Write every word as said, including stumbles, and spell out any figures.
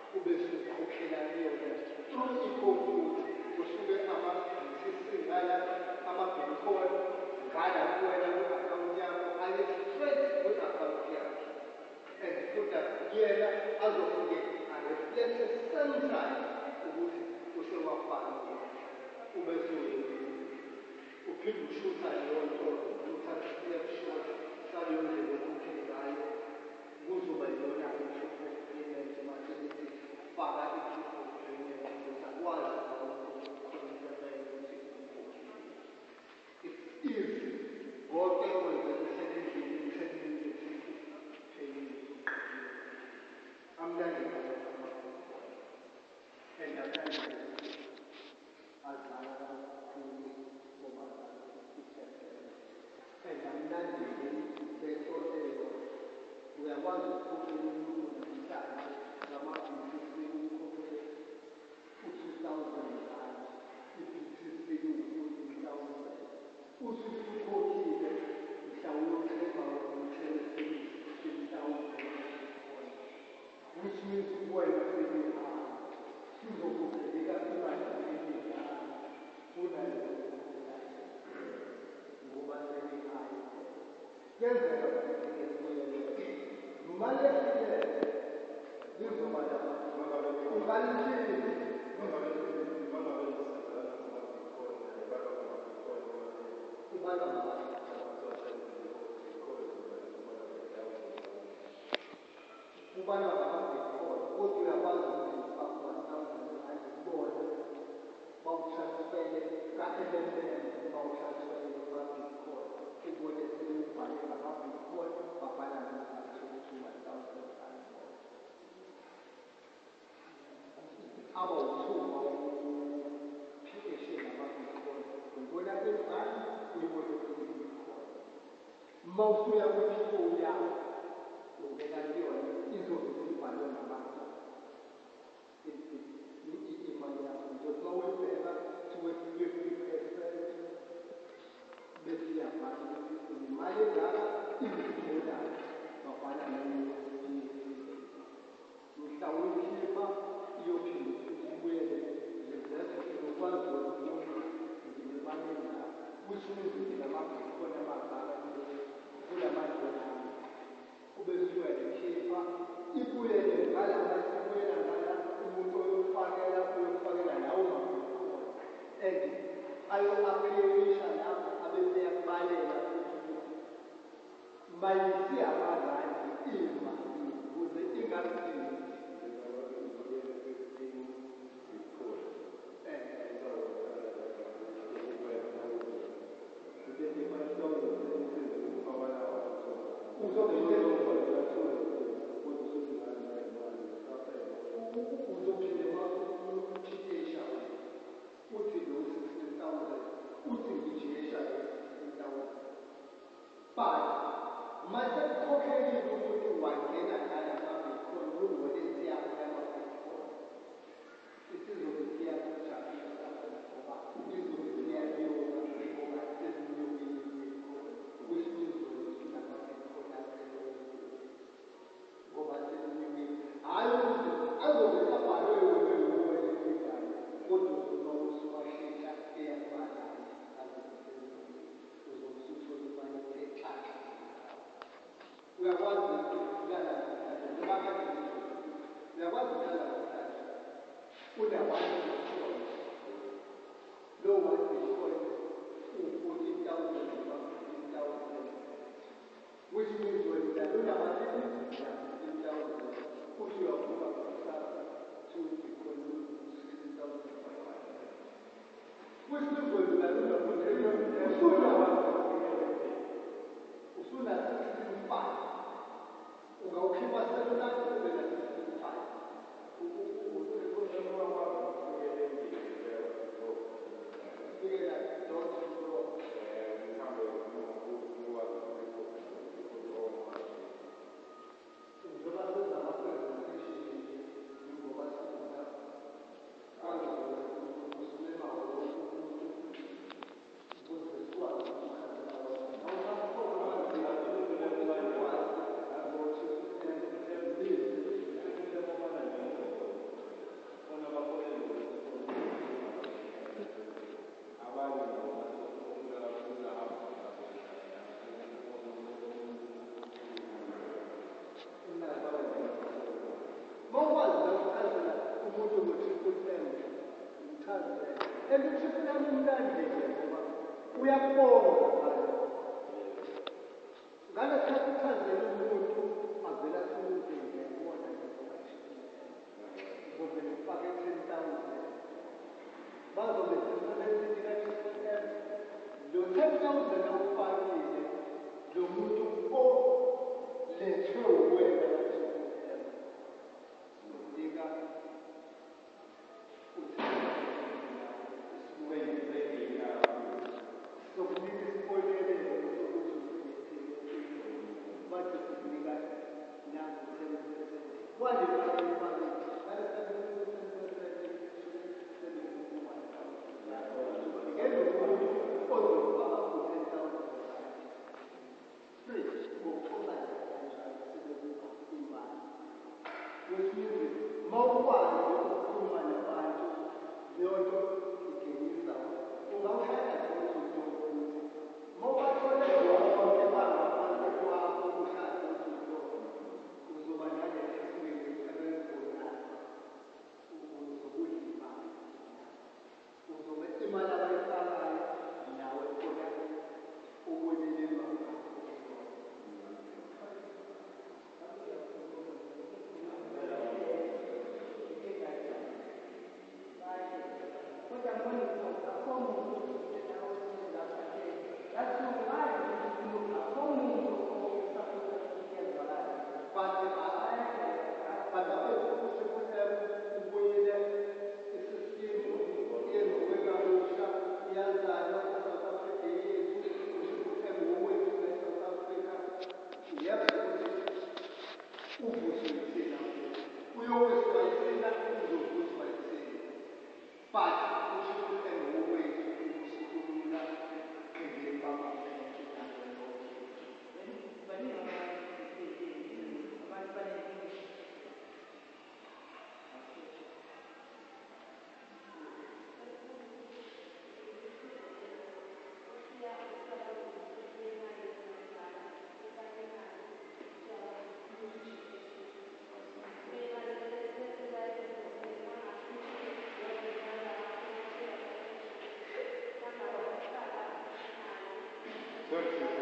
ubese ukhokhela yona through ikhompyutha kusuke ama-btc ngala ama-bitcoin ngala kuwena kwi-akhawunti yakho aye straight kwi-akhawunti yakhe and futhi yena azofike areflecte same time ukuthi usewafaka ubese uphinde ushutha leyo nto uthatha i-snapshot saleyo ndlela okhokhe ngayo kuzoba yiyona i-proof of payment manje lithi faka i-proof of payment ukuze akwazi ukukhonfirma ukuthi it's easy konke kwenzeka uhlelendlini uhlelendlini payment amnandi ngayo and apparently azala kakhulu ngoba and amnandi lento leyo uyakwazi ukukhokhela umuntu namhlanje ngama-btc ukhokhele u-two thousand rand i-btc u-fourteen thousand usuke ukhokhile mhlawumbe uyoklema uthele fifteen thousand which means wena selihamba sizokukheleka imali eningana kunaleyo ngoba selihayi kuyenzeka ukuthi mali ehlile lizoba ungalithini ubala ubala ngama-bitcoin kodwa uyakwazi ukuthi one thousand rand kubona bawutransfere ka-L M M bawutransfere kuma-bitcoin ubone sebewubhale ngama-bitcoin babhala ngezathu one thousand rand abawuthuma uphikeshe ngama-bitcoin uyibona ezani uyibone kwi-bitcoin uma usuya kwi-phone yakho ubeka kuyona izobe sibhalwe ngabantu imali yakho nje uma uyibheka kuthiwe fifty percent bese iyabhala imali engaka izidolari babhala ne-U S D mhla uyikhipha iyophinde futhi ibuyele reserve uzokwazi ukuthi nginemali engaka which means nginama-bitcoin amagaka kulamadolari ubese uyayikhipha ibuyele ngala mase ibuyela ngala umuntu oyokufakela uyokufakela lawo ma-bitcoin and ayo-aphirisha lapho abese yakubalela ukuthi mayisiyabazali imali ukuze ingadingi uzophinde masukuthikesha uthi lo sixteen thousand uthi ngijikesha sixteen thousand but mase kukhokhelile ukuthi wangena ngala ma-bitcoin kwi-wallet yakho yama-bitcoin isizobe siyakujabulisa ngoba izobe siyanyuka ngoba sezinyukile i-bitcoin which means wena usunama-bitcoin asebenzi ngoba sezinyukile hhayi ukuthi azobe sabhalwe wena nguwe lefigane kodwa uzoba usuwashesha eyakubalayo azosebenzile uzobe usuthola imali ethatha uyakwazi ukulala namhlanje noma kade uyakwazi ukulala namhlanje una-one bitcoin lowo one bitcoin uwu-fourteen thousand noma fifteen thousand which means wena unamalini na-fifteen thousand futhi uyavuka kusasa two bitcoin sixteen thousand five hundred which means wena usuna sixteen five ungawukhipha selulakho ube na sixteen five fikela dot pro And uthixo uyamlandela ngoba uyabona ngale sikhathi uchazela umuntu avela asemuzini ubona uzovele ufake ten thousand bazobe sebenesithi ka-G M lo ten thousand awufakile lo muntu olethwe uwena ka-G M unika sokunika isibonelelo sokuthi bathi sikunika nangu ten percent wale mali imali ngale seventy percent ngeke umuntu ozofaka ku-ten thousand straight ngokuxhumana kanjalo sebekuba imali which means uma ukwazi ukukhuluma nabantu leyo nto igenisa ungawushaya ukuthi uzokuthi uma ubathole bonke bangaphansi kwakho ushaya ukuthi uzoba nale experience abayibonayo uzokudla imali uzobe imali abayifakayo nawe khona ukwelelelwa ngakho Gracias.